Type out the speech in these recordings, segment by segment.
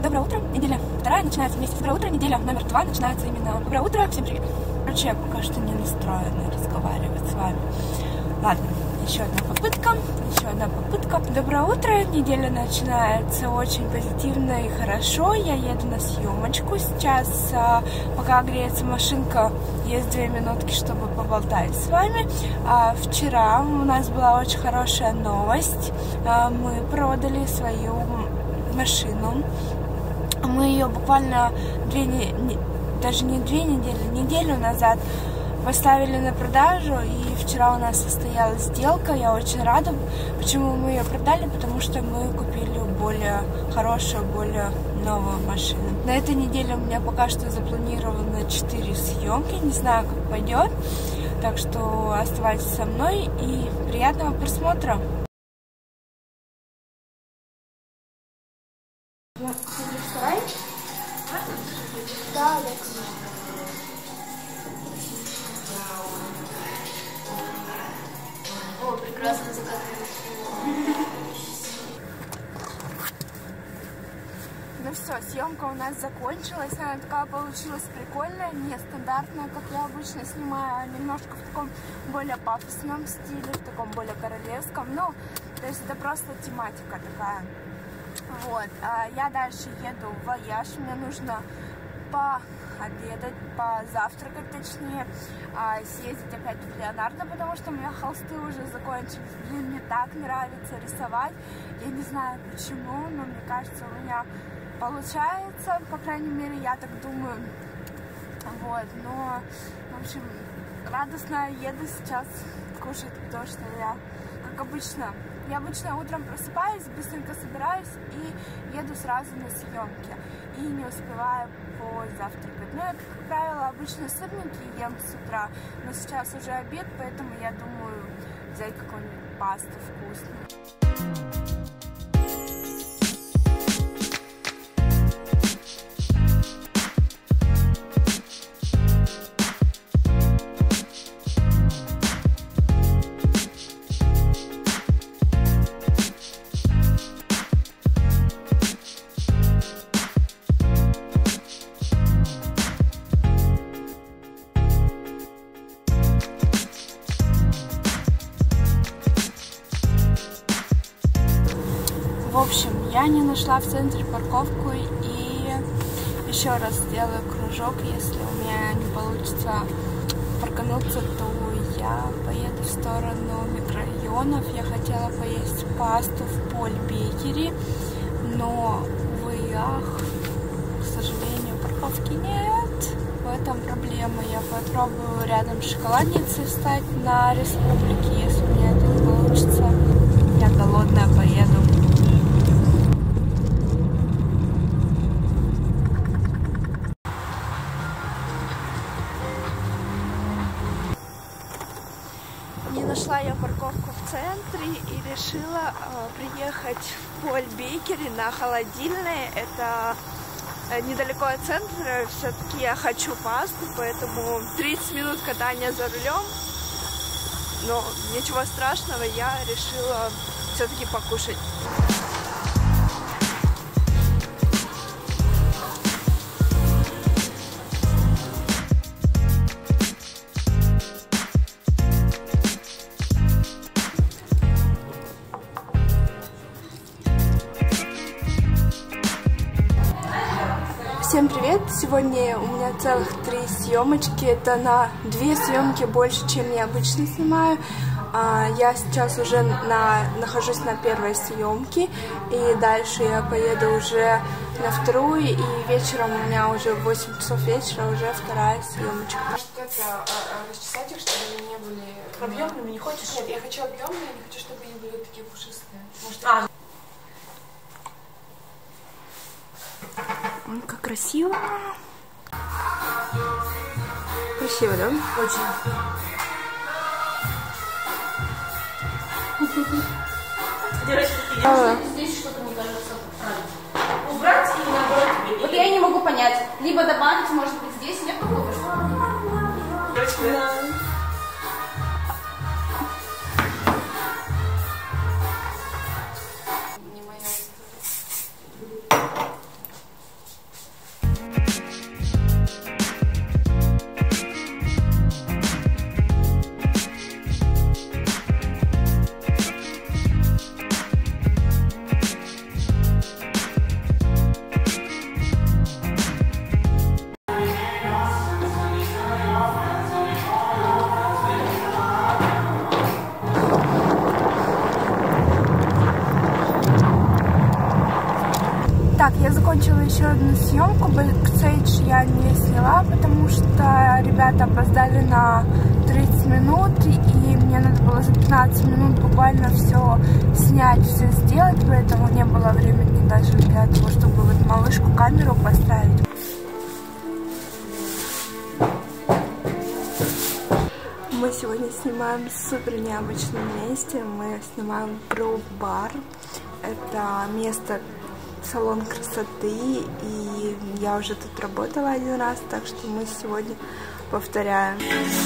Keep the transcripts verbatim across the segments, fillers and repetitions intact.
Доброе утро, неделя вторая начинается вместе. Доброе утро, неделя номер два начинается именно. Доброе утро, всем привет. Короче, я пока что не настроена разговаривать с вами. Ладно, еще одна попытка, еще одна попытка. Доброе утро, неделя начинается очень позитивно и хорошо. Я еду на съемочку сейчас, пока греется машинка, есть две минутки, чтобы поболтать с вами. Вчера у нас была очень хорошая новость. Мы продали свою машину. Мы ее буквально две не... даже не две недели, неделю назад поставили на продажу, и вчера у нас состоялась сделка. Я очень рада. Почему мы ее продали? Потому что мы купили более хорошую, более новую машину. На этой неделе у меня пока что запланировано четыре съемки. Не знаю, как пойдет. Так что оставайтесь со мной и приятного просмотра. Да, Алекс. О, прекрасно закатывает. Ну все, съемка у нас закончилась. Она такая получилась прикольная, нестандартная, как я обычно снимаю, а немножко в таком более пафосном стиле, в таком более королевском. Ну, то есть это просто тематика такая. Вот, а я дальше еду в Вояж. Мне нужно пообедать, позавтракать, точнее, а, съездить опять в Леонардо, потому что у меня холсты уже закончились. Блин, мне так нравится рисовать. Я не знаю почему, но мне кажется, у меня получается, по крайней мере, я так думаю. Вот, но, в общем, радостно еду сейчас кушать то, что я, как обычно, я обычно утром просыпаюсь, быстренько собираюсь и еду сразу на съемки. И не успеваю позавтракать. Ну, я, как правило, обычно сырники ем с утра, но сейчас уже обед, поэтому я думаю взять какую-нибудь пасту вкусную. В общем, я не нашла в центре парковку и еще раз сделаю кружок. Если у меня не получится паркануться, то я поеду в сторону микрорайонов. Я хотела поесть пасту в Поль Бейкери, но, увы, ах, к сожалению, парковки нет. В этом проблема. Я попробую рядом с шоколадницей встать на Республике. Если у меня это не получится, я голодная поеду. Не нашла я парковку в центре и решила э, приехать в Поль Бейкери на Холодильной. Это э, недалеко от центра. Все-таки я хочу пасту, поэтому тридцать минут катания за рулем. Но ничего страшного, я решила все-таки покушать. Всем привет! Сегодня у меня целых три съемочки. Это на две съемки больше, чем я обычно снимаю. Я сейчас уже на, нахожусь на первой съемке, и дальше я поеду уже на вторую, и вечером у меня уже восемь часов вечера уже вторая съемочка. Может, это расчесать их, чтобы они не были объемными? Не хочешь? Нет, я хочу объемные, я не хочу, чтобы они были такие пушистые. Может, а. Как красиво. Красиво, да? Очень. А. Здесь что-то, мне кажется, правильно. Убрать или наоборот? Вот я и не могу понять. Либо добавить, может быть, здесь, нет попробуешь? Да. Я закончила еще одну съемку. Бэкстейдж я не сняла, потому что ребята опоздали на тридцать минут, и мне надо было за пятнадцать минут буквально все снять, все сделать, поэтому не было времени даже для того, чтобы вот малышку камеру поставить. Мы сегодня снимаем в супер необычном месте. Мы снимаем Броук-бар. Это место, салон красоты, и я уже тут работала один раз, так что мы сегодня повторяем.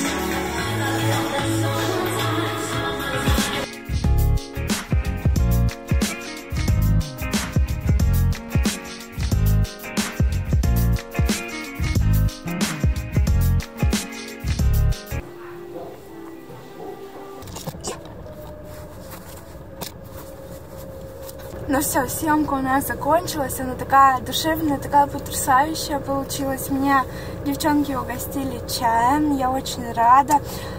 Ну все, съемка у нас закончилась, она такая душевная, такая потрясающая получилась. Меня девчонки угостили чаем, я очень рада.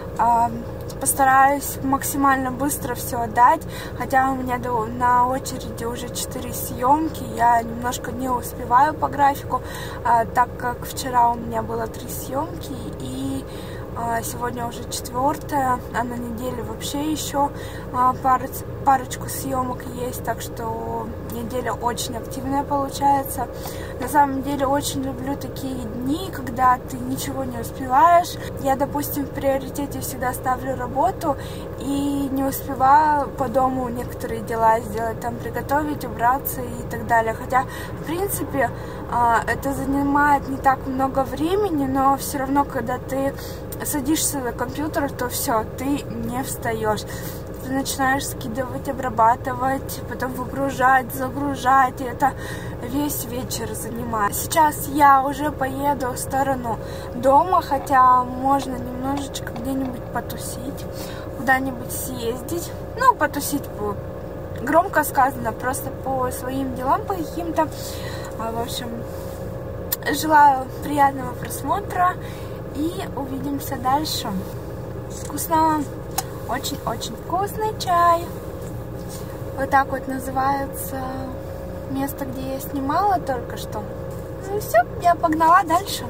Постараюсь максимально быстро все отдать, хотя у меня на очереди уже четыре съемки, я немножко не успеваю по графику, так как вчера у меня было три съемки и сегодня уже четвертая, а на неделе вообще еще пароч, парочку съемок есть, так что неделя очень активная получается. На самом деле очень люблю такие дни, когда ты ничего не успеваешь. Я, допустим, в приоритете всегда ставлю работу и не успеваю по дому некоторые дела сделать, там приготовить, убраться и так далее. Хотя, в принципе, это занимает не так много времени, но все равно, когда ты садишься за компьютер, то все, ты не встаешь. Ты начинаешь скидывать, обрабатывать, потом выгружать, загружать, и это весь вечер занимает. Сейчас я уже поеду в сторону дома, хотя можно немножечко где-нибудь потусить, куда-нибудь съездить. Ну, потусить громко сказано, просто по своим делам, по каким-то. В общем, желаю приятного просмотра. И увидимся дальше. Вкусного, очень-очень вкусный чай. Вот так вот называется место, где я снимала только что. Ну и все, я погнала дальше.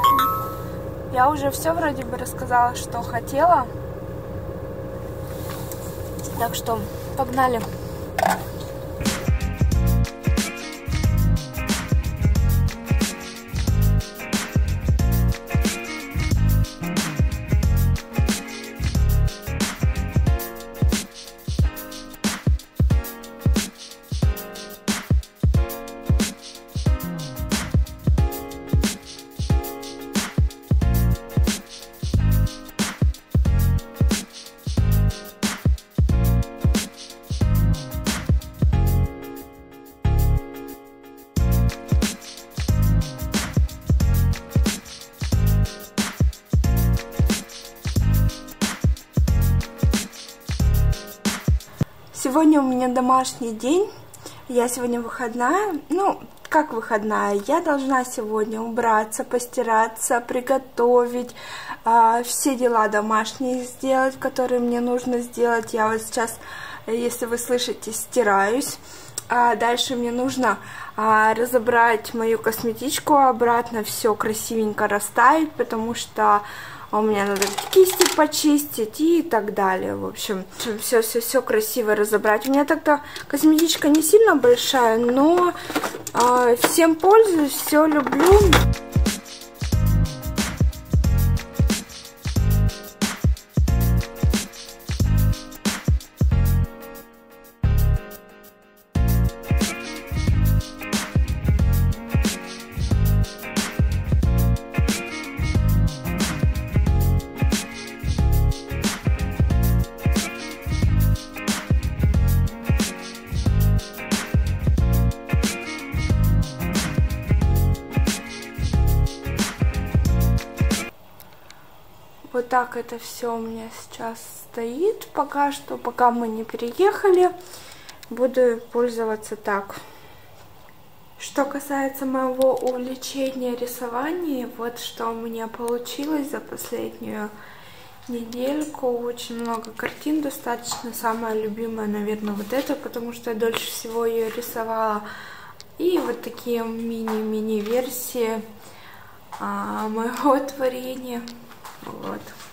Я уже все вроде бы рассказала, что хотела. Так что погнали. Сегодня у меня домашний день, я сегодня выходная, ну, как выходная, я должна сегодня убраться, постираться, приготовить, э, все дела домашние сделать, которые мне нужно сделать. Я вот сейчас, если вы слышите, стираюсь. А дальше мне нужно а, разобрать мою косметичку обратно, все красивенько расставить, потому что у меня надо кисти почистить и так далее. В общем, все-все-все красиво разобрать. У меня тогда косметичка не сильно большая, но э, всем пользуюсь, все люблю. Вот так это все у меня сейчас стоит пока что, пока мы не переехали, буду пользоваться так. Что касается моего увлечения рисованием, вот что у меня получилось за последнюю недельку. Очень много картин достаточно. Самая любимая, наверное, вот эта, потому что я дольше всего ее рисовала. И вот такие мини-мини версии а, моего творения. Вот.